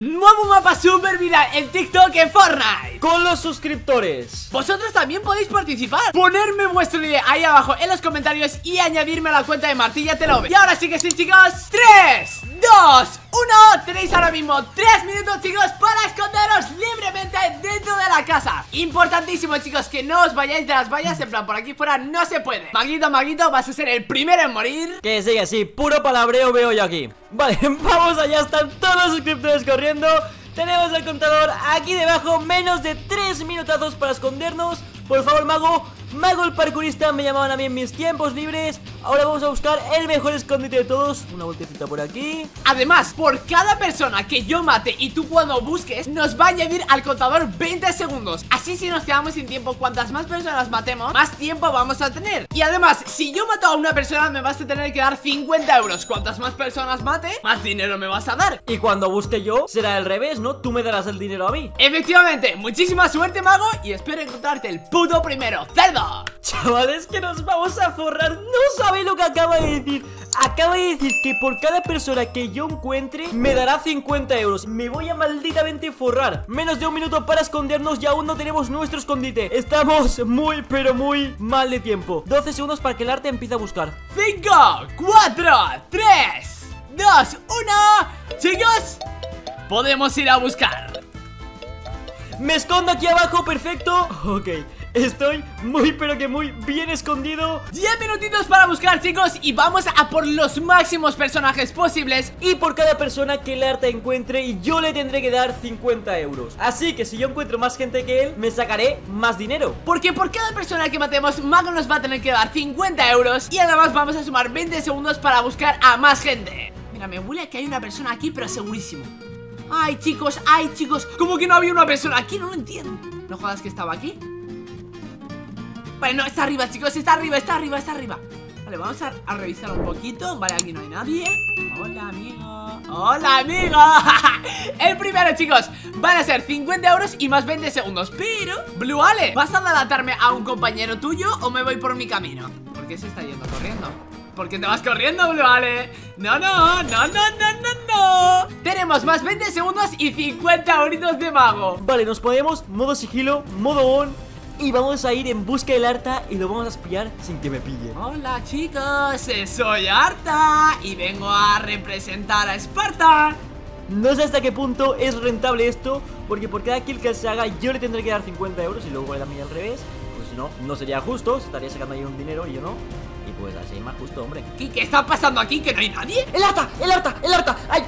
Nuevo mapa super viral en TikTok en Fortnite con los suscriptores. Vosotros también podéis participar. Ponerme vuestro idea ahí abajo en los comentarios y añadirme a la cuenta de Martilla Telove. Y ahora sí que sí, chicos. 3, 2, 1. Tenéis ahora mismo 3 minutos, chicos, para esconderos libremente dentro de la casa. Importantísimo, chicos, que no os vayáis de las vallas. En plan, por aquí fuera no se puede. Maguito, vas a ser el primero en morir. Que sí, puro palabreo veo yo aquí. Vale, vamos allá, están todos los suscriptores corriendo. Tenemos el contador aquí debajo. Menos de 3 minutazos para escondernos. Por favor, Mago el parkourista, me llamaban a mí en mis tiempos libres. Ahora vamos a buscar el mejor escondite de todos. Una vueltecita por aquí. Además, por cada persona que yo mate y tú cuando busques, nos va a añadir al contador 20 segundos. Así, si nos quedamos sin tiempo, cuantas más personas matemos, más tiempo vamos a tener. Y además, si yo mato a una persona, me vas a tener que dar 50 euros. Cuantas más personas mate, más dinero me vas a dar. Y cuando busque yo, será al revés, ¿no? Tú me darás el dinero a mí. Efectivamente, muchísima suerte, Mago, y espero encontrarte el puto primero, cerdo. Chavales, que nos vamos a forrar. No sabéis lo que acaba de decir. Acaba de decir que por cada persona que yo encuentre me dará 50 euros. Me voy a malditamente forrar. Menos de un minuto para escondernos y aún no tenemos nuestro escondite. Estamos muy, pero muy mal de tiempo. 12 segundos para que el arte empiece a buscar. 5, 4, 3, 2, 1. Chicos, podemos ir a buscar. Me escondo aquí abajo, perfecto. Ok, estoy muy, pero que muy bien escondido. 10 minutitos para buscar, chicos, y vamos a por los máximos personajes posibles. Y por cada persona que el arte encuentre, yo le tendré que dar 50 euros. Así que si yo encuentro más gente que él, me sacaré más dinero. Porque por cada persona que matemos, Mago nos va a tener que dar 50 euros. Y además vamos a sumar 20 segundos para buscar a más gente. Mira, me huele a que hay una persona aquí, pero segurísimo. Ay, chicos, ¿cómo que no había una persona aquí? No lo entiendo. No jodas que estaba aquí. Vale, no, está arriba, chicos, está arriba. Vale, vamos a revisar un poquito. Vale, aquí no hay nadie. Hola, amigo. El primero, chicos, van a ser 50 euros y más 20 segundos. Pero, Blue Ale, ¿vas a delatarme a un compañero tuyo o me voy por mi camino? ¿Por qué se está yendo corriendo? ¿Por qué te vas corriendo, Blue Ale? No. Tenemos más 20 segundos y 50 euritos de Mago. Vale, nos ponemos modo sigilo, modo on. Y vamos a ir en busca del Arta y lo vamos a espiar sin que me pille. Hola, chicos, soy Arta y vengo a representar a Esparta. No sé hasta qué punto es rentable esto, porque por cada kill que se haga yo le tendré que dar 50 euros y luego a mí al revés. Pues si no, no sería justo, estaría sacando ahí un dinero y yo no. Y pues así es más justo, hombre. ¿Qué está pasando aquí? ¿Que no hay nadie? ¡El Arta! ¡Ay!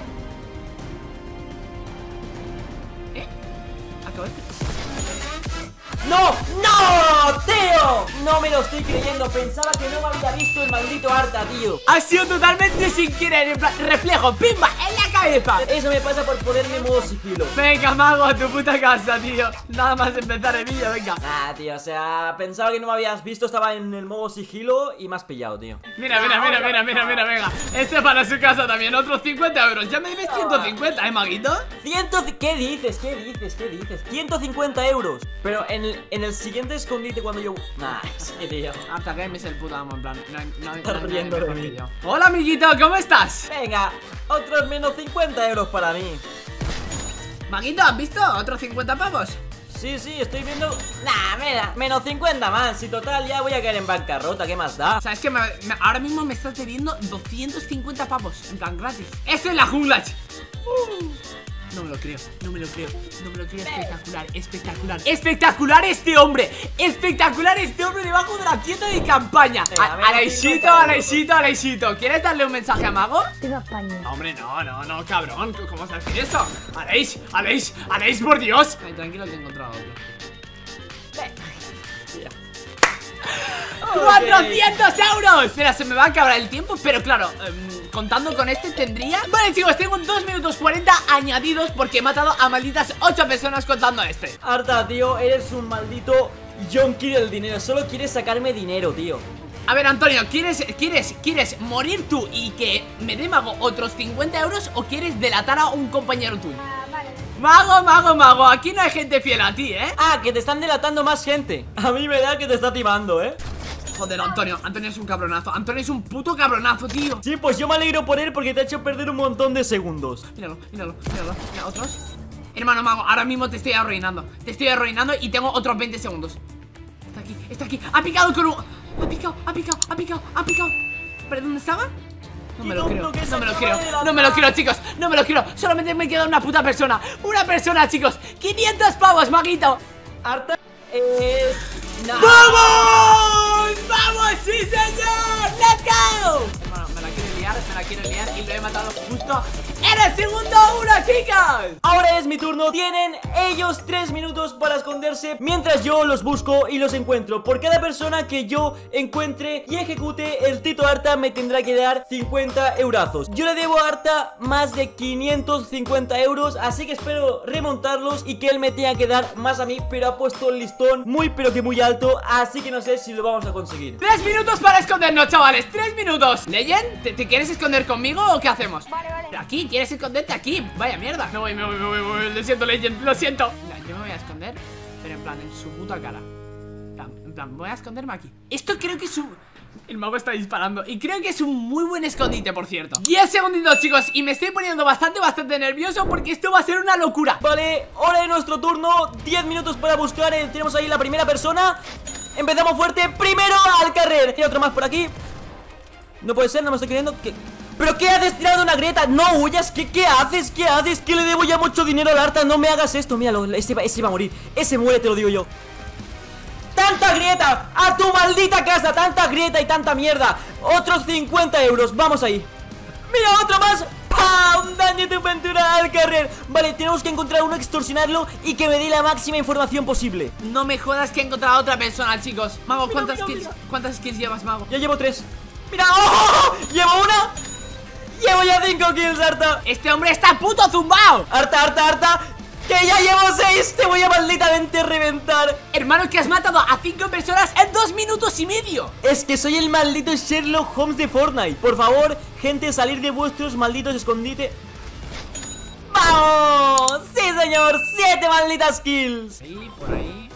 Acabo de... ¡No, tío! No me lo estoy creyendo, pensaba que no me había visto el maldito Arta, tío. Ha sido totalmente sin querer, en plan, reflejo, pimba, en la cabeza. Eso me pasa por ponerme modo sigilo. Venga, Mago, a tu puta casa, tío. Nada más empezar el vídeo, venga. Tío, o sea, pensaba que no me habías visto, estaba en el modo sigilo y me has pillado, tío. Mira, venga. Este para su casa también, otros 50 euros. Ya me debes 150, Maguito. ¿Qué dices? 150 euros. Pero en el siguiente escondite cuando yo... sí, tío. Hasta que me es el puto amo, en plan. No Estás riendo de mí. Hola, amiguito, ¿cómo estás? Venga, otros menos 50 euros para mí. Maguito, ¿has visto? ¿Otros 50 pavos? Sí, estoy viendo... mira, menos 50 más. Y total, ya voy a caer en bancarrota, ¿qué más da? O sea, es que ahora mismo me estás debiendo 250 pavos, en plan gratis. ¡Esto es la jungla! No me lo creo. Espectacular este hombre debajo de la tienda de campaña. Alaisito, ¿quieres darle un mensaje a Mago? Viva España. Hombre, no, cabrón. ¿Cómo vas a decir eso? Aleix, por Dios. Ay, tranquilo, que he encontrado otro. 400 euros. Mira, se me va a acabar el tiempo, pero claro, contando con este tendría... Vale, chicos, tengo 2 minutos 40 añadidos porque he matado a malditas 8 personas contando este. Arta, tío, eres un maldito yonki del dinero. Solo quieres sacarme dinero, tío. A ver, Antonio, ¿quieres morir tú y que me dé Mago otros 50 euros o quieres delatar a un compañero tuyo? Vale. Mago, aquí no hay gente fiel a ti, ¿eh? Que te están delatando más gente. A mí me da que te está timando, ¿eh? Joder, Antonio es un cabronazo. Antonio es un puto cabronazo, tío. Sí, pues yo me alegro por él porque te ha hecho perder un montón de segundos. Míralo. Mira, otros. Hermano Mago, ahora mismo te estoy arruinando. Te estoy arruinando y tengo otros 20 segundos. Está aquí. Ha picado con un... Ha picado. ¿Pero dónde estaba? No me lo creo, chicos. No me lo creo. Solamente me queda una puta persona. Una persona, chicos. 500 pavos, Maguito. Arta no. ¡Vamos! ¡Vamos, sí, señor! ¡Let's go! Hermano, me la quiero liar y lo he matado justo en el segundo uno, chicos. Ahora es mi turno. Tienen ellos 3 minutos para esconderse mientras yo los busco y los encuentro. Por cada persona que yo encuentre y ejecute, el Tito Arta me tendrá que dar 50 eurazos. Yo le debo a Arta más de 550 euros, así que espero remontarlos y que él me tenga que dar más a mí. Pero ha puesto el listón muy pero que muy alto, así que no sé si lo vamos a conseguir. 3 minutos para escondernos, chavales. 3 minutos. ¿Legend? ¿Te quieres esconder conmigo o qué hacemos? Vale. Aquí, ¿quieres esconderte aquí? Vaya mierda. Me voy. Lo siento, Legend, lo siento. Mira, yo me voy a esconder, pero en plan, en su puta cara. En plan, voy a esconderme aquí. Esto creo que es un... El mago está disparando y creo que es un muy buen escondite, por cierto. 10 segunditos, chicos, y me estoy poniendo bastante nervioso porque esto va a ser una locura. Vale, hora de nuestro turno. 10 minutos para buscar, tenemos ahí la primera persona. Empezamos fuerte, primero al carrer. Hay otro más por aquí. No puede ser, no me estoy creyendo que... ¿Pero qué haces tirando una grieta? No huyas, ¿qué haces? Que le debo ya mucho dinero al Arta. No me hagas esto, míralo, ese va a morir. Ese muere, te lo digo yo. ¡Tanta grieta! ¡A tu maldita casa! ¡Tanta grieta y tanta mierda! Otros 50 euros, vamos ahí. ¡Mira, otro más! ¡Pam! ¡Daño tu pintura al carrer! Vale, tenemos que encontrar uno, extorsionarlo y que me dé la máxima información posible. No me jodas que he encontrado a otra persona, chicos. Mago, ¿cuántas kills llevas, Mago? Ya llevo 3. ¡Mira! ¡Oh! ¡Llevo una! ¡Llevo ya 5 kills, Arta! ¡Este hombre está puto zumbao! ¡Arta! ¡Que ya llevo 6! ¡Te voy a malditamente reventar! Hermano, que has matado a 5 personas en 2 minutos y medio. Es que soy el maldito Sherlock Holmes de Fortnite. Por favor, gente, salir de vuestros malditos escondites. ¡Vamos! ¡Sí, señor! 7 malditas kills. Ahí, por ahí.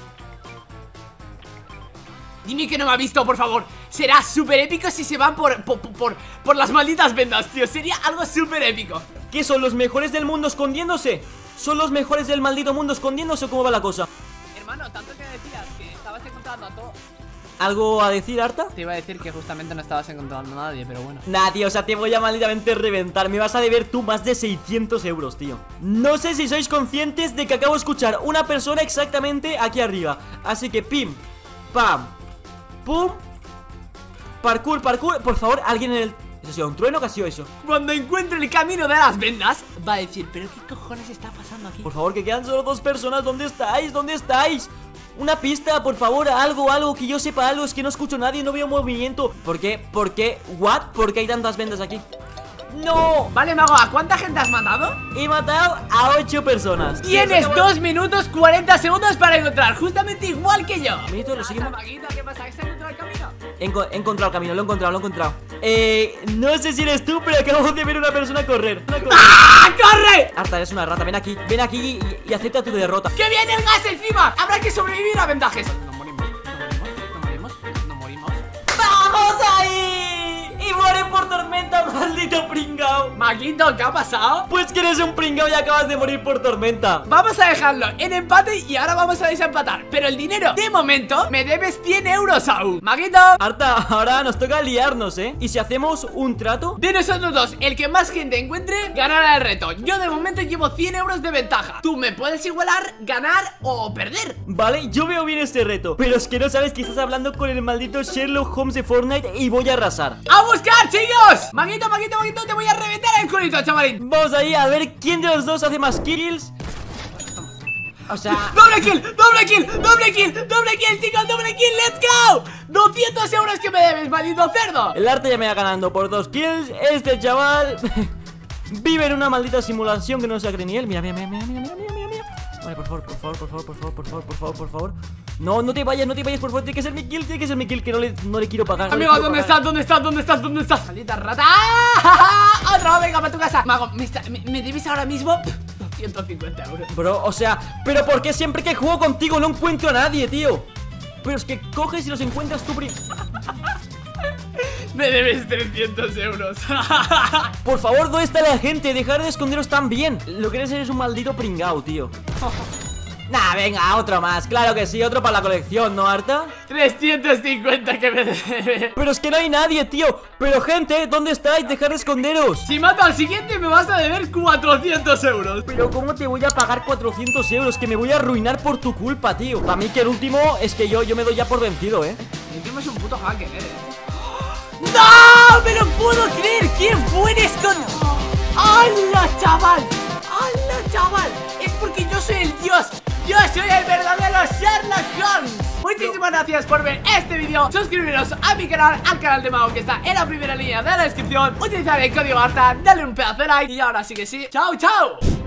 Dime que no me ha visto, por favor. Será súper épico si se van por las malditas vendas, tío. Sería algo súper épico. ¿Qué son los mejores del mundo escondiéndose? ¿Son los mejores del maldito mundo escondiéndose o cómo va la cosa? Hermano, tanto que decías que estabas encontrando a todo. ¿Algo a decir, Arta? Te iba a decir que justamente no estabas encontrando a nadie, pero bueno. Nah, tío, o sea, te voy a malditamente reventar. Me vas a deber tú más de 600 euros, tío. No sé si sois conscientes de que acabo de escuchar una persona exactamente aquí arriba. Así que pim, pam, pum. Parkour, por favor, alguien en el... ¿Eso ha sido un trueno? ¿Qué ha sido eso? Cuando encuentre el camino de las vendas, va a decir, ¿pero qué cojones está pasando aquí? Por favor, que quedan solo 2 personas. ¿Dónde estáis? ¿Dónde estáis? Una pista, por favor, algo que yo sepa algo. Es que no escucho a nadie, no veo movimiento. ¿Por qué? ¿What? ¿Por qué hay tantas vendas aquí? ¡No! Vale, Mago, ¿a cuánta gente has matado? He matado a 8 personas. Tienes 2 minutos 40 segundos para encontrar, justamente igual que yo. Amiguito, lo seguimos. ¿Qué pasa? ¿Has encontrado el camino? He encontrado el camino, lo he encontrado. No sé si eres tú, pero acabo de ver una persona correr. ¡Ah! ¡Corre! Arta, eres una rata, ven aquí y acepta tu derrota. ¡Que viene el gas encima! Habrá que sobrevivir a vendajes. No morimos. ¡Vamos ahí! Y muere por tormenta, maldito pringao. Maguito, ¿qué ha pasado? Pues que eres un pringao y acabas de morir por tormenta. Vamos a dejarlo en empate y ahora vamos a desempatar. Pero el dinero, de momento, me debes 100 euros aún. Maguito. Arta, ahora nos toca liarnos, ¿eh? ¿Y si hacemos un trato? De nosotros dos, el que más gente encuentre, ganará el reto. Yo de momento llevo 100 euros de ventaja. Tú me puedes igualar, ganar o perder. Vale, yo veo bien este reto. Pero es que no sabes que estás hablando con el maldito Sherlock Holmes de Fortnite y voy a arrasar. ¡A buscar, chicos! Maguito, te voy a reventar el culito, chavalín. Vamos ahí a ver quién de los dos hace más kills. O sea... ¡Doble kill, chicos! ¡Doble kill! ¡Let's go! 200 euros que me debes, maldito cerdo. El Arte ya me va ganando por 2 kills. Este chaval vive en una maldita simulación que no se cree ni él. Mira. Vale, por favor. No te vayas, por favor. Tiene que ser mi kill, que no le quiero pagar. Amigo, ¿dónde estás? Maldita rata. ¡Otro! Venga, para tu casa. Mago, me debes ahora mismo 250 euros. Bro, o sea, pero ¿por qué siempre que juego contigo no encuentro a nadie, tío? Pero es que coges y los encuentras tú Me debes 300 euros. Por favor, ¿dónde está la gente? Dejar de esconderos tan bien. Lo que eres un maldito pringao, tío. Nah, venga, otro más. Claro que sí, otro para la colección, ¿no, Arta? 350 que me debe. Pero es que no hay nadie, tío. Pero gente, ¿dónde estáis? Dejar de esconderos. Si mato al siguiente me vas a deber 400 euros. Pero ¿cómo te voy a pagar 400 euros? Que me voy a arruinar por tu culpa, tío. Para mí que el último es que yo me doy ya por vencido, ¿eh? El último es un puto hacker, ¡No! ¡Me lo puedo creer! ¿Quién fue ¡Hala, chaval! ¡Hala, chaval! Es porque yo soy el dios. Yo soy el verdadero Sherlock Holmes. Muchísimas gracias por ver este vídeo. Suscribiros a mi canal, al canal de Mago que está en la primera línea de la descripción. Utilizar el código ARTA, dale un pedazo de like. Y ahora sí que sí, ¡chao, chao!